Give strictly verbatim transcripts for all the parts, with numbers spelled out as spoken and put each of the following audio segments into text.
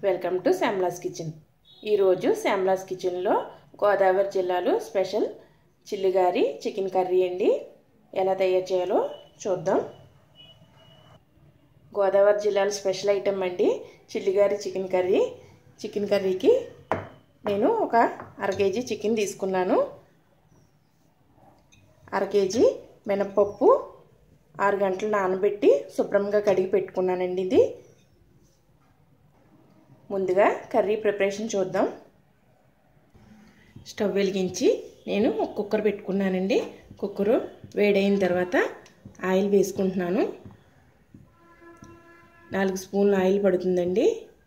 Welcome to శ్యామ్లాస్ kitchen. ఈరోజు శ్యామ్లాస్ కిచెన్లో గోదావరి జిల్లాలో స్పెషల్ చిల్లిగారి చికెన్ కర్రీ అండి. ఎలా తయారు చేయాలో చూద్దాం. గోదావరి జిల్లాలో స్పెషల్ ఐటమ్ అండి చిల్లిగారి చికెన్ కర్రీ. చికెన్ కర్రీకి నేను ఒక అర కేజీ చికెన్ తీసుకున్నాను. అర కేజీ మినప్పప్పు ఆరు గంటలు నానబెట్టి శుభ్రంగా కడిగి పెట్టుకున్నానండి. ఇది ముందుగా కర్రీ ప్రిపరేషన్ చూద్దాం. స్టవ్ వెలిగించి నేను ఒక కుక్కర్ పెట్టుకున్నానండి. కుక్కరు వేడైన తర్వాత ఆయిల్ వేసుకుంటున్నాను. నాలుగు స్పూన్లు ఆయిల్ పడుతుందండి.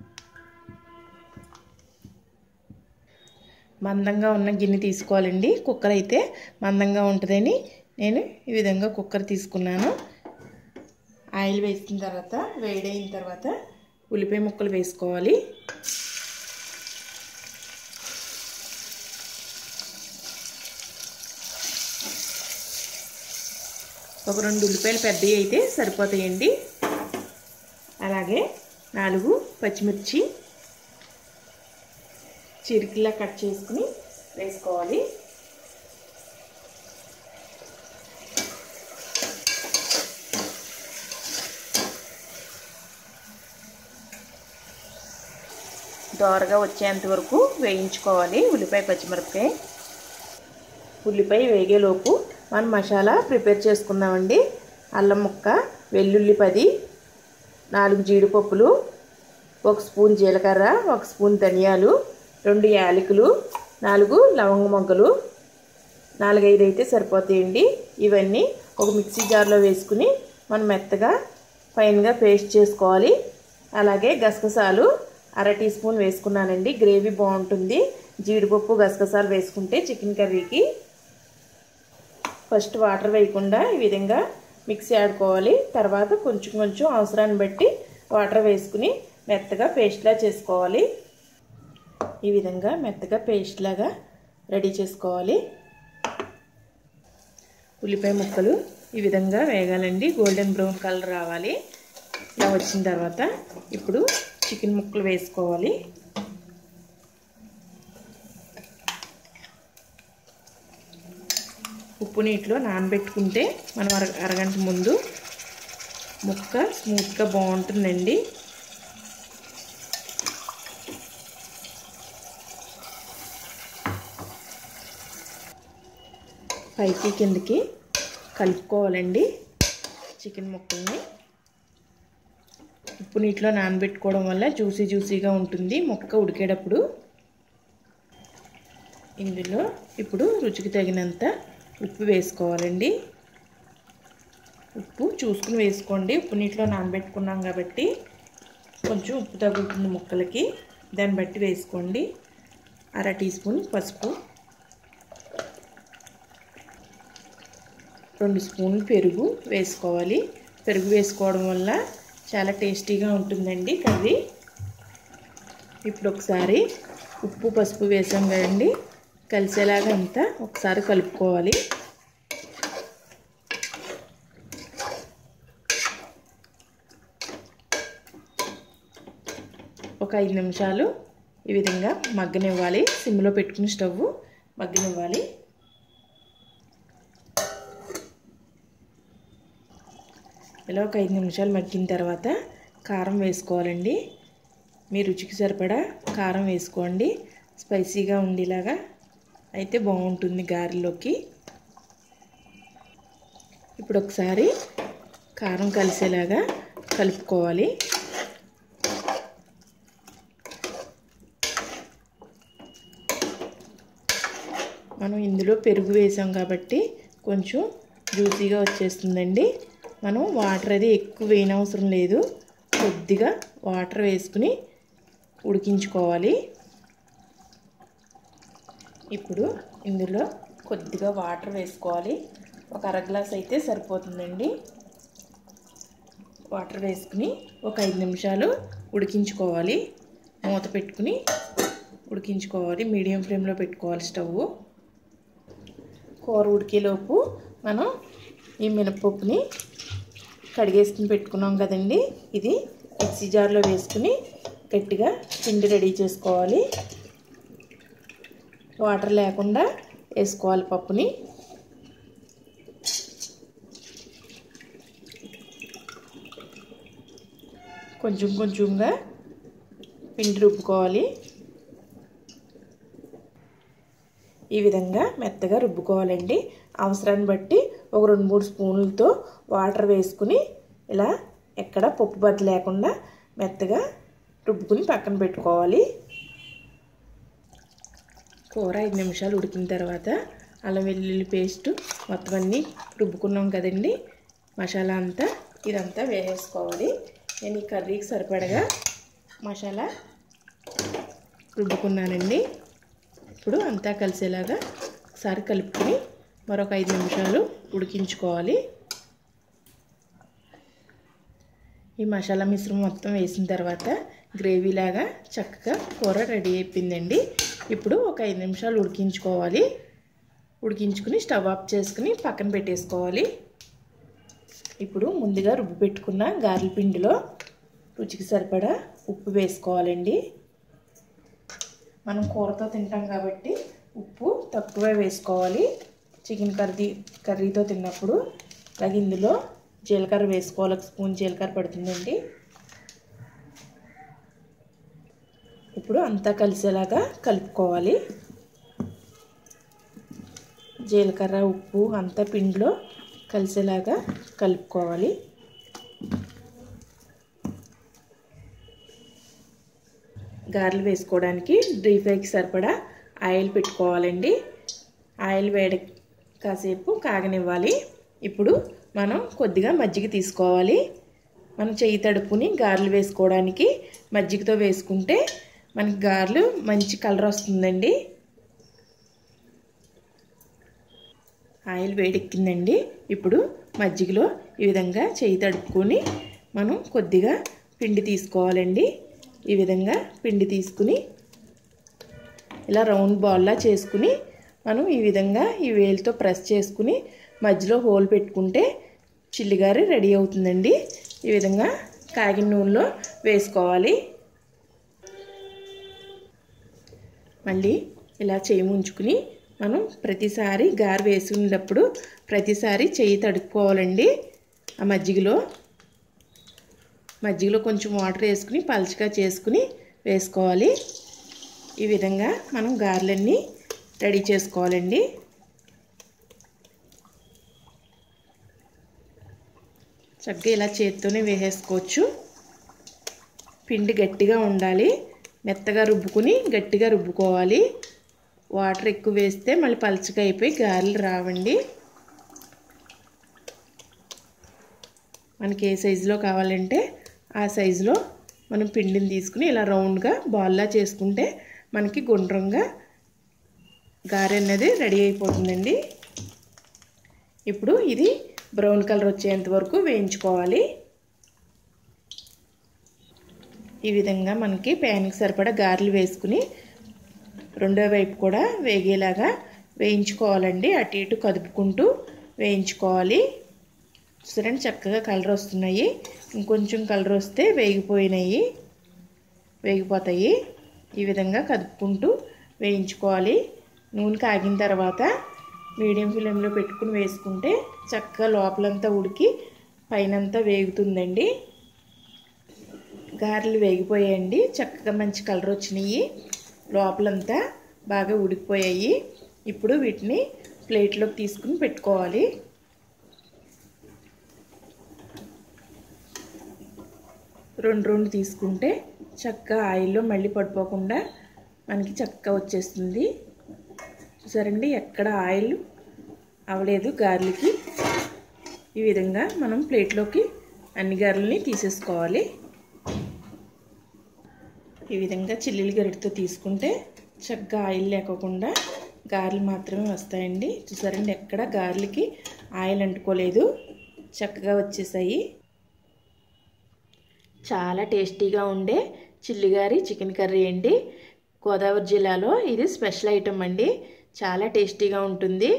మందంగా ఉన్న గిన్నె తీసుకోవాలండి. కుక్కర్ అయితే మందంగా ఉంటుందని నేను ఈ విధంగా కుక్కర్ తీసుకున్నాను. ఆయిల్ వేసిన తర్వాత వేడైన తర్వాత ఉల్లిపాయ ముక్కలు వేసుకోవాలి. ఒక రెండు ఉల్లిపాయలు పెద్దవి అయితే సరిపోతాయండి. అలాగే నాలుగు పచ్చిమిర్చి చిరికిలా కట్ చేసుకుని వేసుకోవాలి. దోరగా వచ్చేంత వరకు వేయించుకోవాలి ఉల్లిపాయ పచ్చిమిరపకాయ. ఉల్లిపాయ వేగేలోపు మనం మసాలా ప్రిపేర్ చేసుకుందామండి. అల్లం ముక్క, వెల్లుల్లి పది, నాలుగు జీడిపప్పులు, ఒక స్పూన్ జీలకర్ర, ఒక స్పూన్ ధనియాలు, రెండు యాలకులు, నాలుగు లవంగ మొగ్గలు, నాలుగైదు అయితే సరిపోతాయండి. ఇవన్నీ ఒక మిక్సీ జార్లో వేసుకుని మనం మెత్తగా ఫైన్గా పేస్ట్ చేసుకోవాలి. అలాగే గసగసాలు అర టీ స్పూన్ వేసుకున్నానండి. గ్రేవీ బాగుంటుంది జీడిపప్పు గసగసాలు వేసుకుంటే చికెన్ కర్రీకి. ఫస్ట్ వాటర్ వేయకుండా ఈ విధంగా మిక్సీ ఆడుకోవాలి. తర్వాత కొంచెం కొంచెం అవసరాన్ని బట్టి వాటర్ వేసుకుని మెత్తగా పేస్ట్లా చేసుకోవాలి. ఈ విధంగా మెత్తగా పేస్ట్ లాగా రెడీ చేసుకోవాలి. ఉల్లిపాయ ముక్కలు ఈ విధంగా వేగాలండి. గోల్డెన్ బ్రౌన్ కలర్ రావాలి. ఇలా వచ్చిన తర్వాత ఇప్పుడు చికెన్ ముక్కలు వేసుకోవాలి. ఉప్పు నీటిలో నానబెట్టుకుంటే మనం అర అరగంట ముందు ముక్క స్మూత్గా బాగుంటుందండి. పైకి కిందకి కలుపుకోవాలండి చికెన్ ముక్కల్ని. ఉప్పు నీటిలో నానబెట్టుకోవడం వల్ల జ్యూసీ జ్యూసీగా ఉంటుంది ముక్క ఉడికేటప్పుడు. ఇందులో ఇప్పుడు రుచికి తగినంత ఉప్పు వేసుకోవాలండి. ఉప్పు చూసుకుని వేసుకోండి. ఉప్పు నీటిలో నానబెట్టుకున్నాం కాబట్టి కొంచెం ఉప్పు తగులుతుంది ముక్కలకి, దాన్ని బట్టి వేసుకోండి. అర టీ స్పూన్ పసుపు, రెండు స్పూన్లు పెరుగు వేసుకోవాలి. పెరుగు వేసుకోవడం వల్ల చాలా టేస్టీగా ఉంటుందండి కర్రీ. ఇప్పుడు ఒకసారి ఉప్పు పసుపు వేసాం కదండి, కలిసేలాగా అంతా ఒకసారి కలుపుకోవాలి. ఒక ఐదు నిమిషాలు ఈ విధంగా మగ్గనివ్వాలి. సిమ్లో పెట్టుకుని స్టవ్ మగ్గనివ్వాలి. ఇలా ఒక ఐదు నిమిషాలు మగ్గిన తర్వాత కారం వేసుకోవాలండి. మీ రుచికి సరిపడా కారం వేసుకోండి. స్పైసీగా ఉండేలాగా అయితే బాగుంటుంది గారెలోకి. ఇప్పుడు ఒకసారి కారం కలిసేలాగా కలుపుకోవాలి. మనం ఇందులో పెరుగు వేసాం కాబట్టి కొంచెం జ్యూసీగా వచ్చేస్తుందండి. మనం వాటర్ అది ఎక్కువ వేయనవసరం లేదు. కొద్దిగా వాటర్ వేసుకుని ఉడికించుకోవాలి. ఇప్పుడు ఇందులో కొద్దిగా వాటర్ వేసుకోవాలి. ఒక అర గ్లాస్ అయితే సరిపోతుందండి. వాటర్ వేసుకుని ఒక ఐదు నిమిషాలు ఉడికించుకోవాలి. మూత పెట్టుకుని ఉడికించుకోవాలి. మీడియం ఫ్లేమ్లో పెట్టుకోవాలి స్టవ్. కూర ఉడికేలోపు మనం ఈ మినపప్పుని కడిగేసుకుని పెట్టుకున్నాం కదండి, ఇది మిక్సీ జార్లో వేసుకుని గట్టిగా పిండి రెడీ చేసుకోవాలి. వాటర్ లేకుండా వేసుకోవాలి పప్పుని. కొంచెం కొంచెంగా పిండి రుబ్బుకోవాలి. ఈ విధంగా మెత్తగా రుబ్బుకోవాలండి. అవసరాన్ని బట్టి ఒక రెండు మూడు స్పూన్లతో వాటర్ వేసుకుని ఇలా ఎక్కడ పప్పు బద్ద లేకుండా మెత్తగా రుబ్బుకుని పక్కన పెట్టుకోవాలి. కూర ఐదు నిమిషాలు ఉడికిన తర్వాత అల్లం వెల్లుల్లి పేస్ట్ మొత్తం అన్నీ రుబ్బుకున్నాం కదండి, మసాలా అంతా ఇదంతా వేసేసుకోవాలి. నేను ఈ కర్రీకి సరిపడగా మసాలా రుబ్బుకున్నానండి. ఇప్పుడు అంతా కలిసేలాగా ఒకసారి కలుపుకొని మరొక ఐదు నిమిషాలు ఉడికించుకోవాలి. ఈ మసాలా మిశ్రమం మొత్తం వేసిన తర్వాత గ్రేవీలాగా చక్కగా కూర రెడీ అయిపోయిందండి. ఇప్పుడు ఒక ఐదు నిమిషాలు ఉడికించుకోవాలి. ఉడికించుకుని స్టవ్ ఆఫ్ చేసుకుని పక్కన పెట్టేసుకోవాలి. ఇప్పుడు ముందుగా రుబ్బు పెట్టుకున్న గారెల పిండిలో రుచికి సరిపడా ఉప్పు వేసుకోవాలండి. మనం కూరతో తింటాం కాబట్టి ఉప్పు తక్కువ వేసుకోవాలి. చికెన్ కర్రీ కర్రీతో తిన్నప్పుడు అలాగే ఇందులో జీలకర్ర వేసుకోవాలి. ఒక స్పూన్ జీలకర్ర పడుతుందండి. ఇప్పుడు అంతా కలిసేలాగా కలుపుకోవాలి. జీలకర్ర ఉప్పు అంతా పిండిలో కలిసేలాగా కలుపుకోవాలి. గారెలు వేసుకోవడానికి డీప్ ఫ్రైకి సరిపడా ఆయిల్ పెట్టుకోవాలండి. ఆయిల్ వేడి కాసేపు కాగనివ్వాలి. ఇప్పుడు మనం కొద్దిగా మజ్జిగ తీసుకోవాలి. మనం చెయ్యి తడుపుని గారెలు వేసుకోవడానికి మజ్జిగతో వేసుకుంటే మనకి గారెలు మంచి కలర్ వస్తుందండి. ఆయిల్ వేడెక్కిందండి. ఇప్పుడు మజ్జిగలో ఈ విధంగా చెయ్యి తడుపుకొని మనం కొద్దిగా పిండి తీసుకోవాలండి. ఈ విధంగా పిండి తీసుకుని ఇలా రౌండ్ బాల్లా చేసుకుని మనం ఈ విధంగా ఈ వేలుతో ప్రెస్ చేసుకుని మధ్యలో హోల్ పెట్టుకుంటే చిల్లిగారె రెడీ అవుతుందండి. ఈ విధంగా కాగిన నూనెలో వేసుకోవాలి. మళ్ళీ ఇలా చేయి ముంచుకుని మనం ప్రతిసారి గారె వేసుకునేటప్పుడు ప్రతిసారి చెయ్యి తడుపుకోవాలండి. ఆ మజ్జిగలో మజ్జిగలో కొంచెం వాటర్ వేసుకుని పల్చగా చేసుకుని వేసుకోవాలి. ఈ విధంగా మనం గారెలన్నీ రెడీ చేసుకోవాలండి. చక్కగా ఇలా చేత్తోనే వేసేసుకోవచ్చు. పిండి గట్టిగా ఉండాలి. మెత్తగా రుబ్బుకుని గట్టిగా రుబ్బుకోవాలి. వాటర్ ఎక్కువ వేస్తే మళ్ళీ పల్చగా అయిపోయి గారెలు రావండి. మనకి ఏ సైజులో కావాలంటే ఆ సైజులో మనం పిండిని తీసుకుని ఇలా రౌండ్గా బాల్లా చేసుకుంటే మనకి గుండ్రంగా గారె అనేది రెడీ అయిపోతుందండి. ఇప్పుడు ఇది బ్రౌన్ కలర్ వచ్చేంత వరకు వేయించుకోవాలి. ఈ విధంగా మనకి ప్యాన్కి సరిపడా గారెలు వేసుకుని రెండో వైపు కూడా వేగేలాగా వేయించుకోవాలండి. అటు ఇటు కదుపుకుంటూ వేయించుకోవాలి. చూడండి చక్కగా కలర్ వస్తున్నాయి. ఇంకొంచెం కలర్ వస్తే వేగిపోయినాయి వేగిపోతాయి. ఈ విధంగా కదుపుకుంటూ వేయించుకోవాలి. నూనె కాగిన తర్వాత మీడియం ఫ్లేమ్లో పెట్టుకుని వేసుకుంటే చక్కగా లోపలంతా ఉడికి పైనంతా వేగుతుందండి. గారెలు వేగిపోయాయండి. చక్కగా మంచి కలర్ వచ్చినాయి. లోపలంతా బాగా ఉడికిపోయాయి. ఇప్పుడు వీటిని ప్లేట్లోకి తీసుకుని పెట్టుకోవాలి. రెండు రెండు తీసుకుంటే చక్కగా ఆయిల్లో మళ్ళీ పడిపోకుండా మనకి చక్కగా వచ్చేస్తుంది. చూసారండి ఎక్కడ ఆయిల్ అవలేదు గారెలకి. ఈ విధంగా మనం ప్లేట్లోకి అన్ని గారెలని తీసేసుకోవాలి. ఈ విధంగా చిల్లీలు గరిటతో తీసుకుంటే చక్కగా ఆయిల్ లేకోకుండా గారెలు మాత్రమే వస్తాయండి. చూసారండి ఎక్కడ గారెలకి ఆయిల్ అంటుకోలేదు, చక్కగా వచ్చేసాయి. చాలా టేస్టీగా ఉండే చిల్లిగారి చికెన్ కర్రీ అండి. గోదావరి జిల్లాలో ఇది స్పెషల్ ఐటమ్ అండి. చాలా టేస్టీగా ఉంటుంది.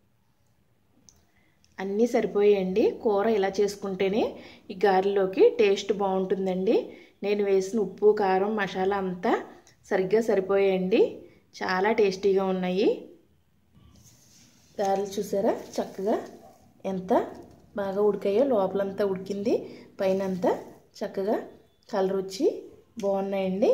అన్నీ సరిపోయాయండి. కూర ఇలా చేసుకుంటేనే ఈ గారెలోకి టేస్ట్ బాగుంటుందండి. నేను వేసిన ఉప్పు కారం మసాలా అంతా సరిగ్గా సరిపోయాయండి. చాలా టేస్టీగా ఉన్నాయి. గారెలు చూసారా చక్కగా ఎంత బాగా ఉడికాయో, లోపలంతా ఉడికింది, పైన అంతా చక్కగా కలర్ వచ్చి బాగున్నాయండి.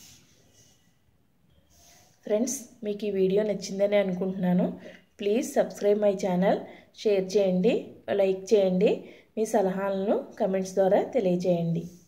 ఫ్రెండ్స్, మీకు ఈ వీడియో నచ్చిందని అనుకుంటున్నాను. Please subscribe my channel, share చేయండి, లైక్ చేయండి, మీ సలహాలను కమెంట్స్ ద్వారా తెలియజేయండి.